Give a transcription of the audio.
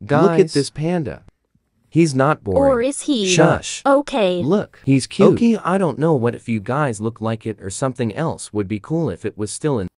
Guys, look at this panda. He's not boring. Or is he? Shush. Okay. Look, he's cute. Okay, I don't know what if you guys look like it or something else would be cool if it was still in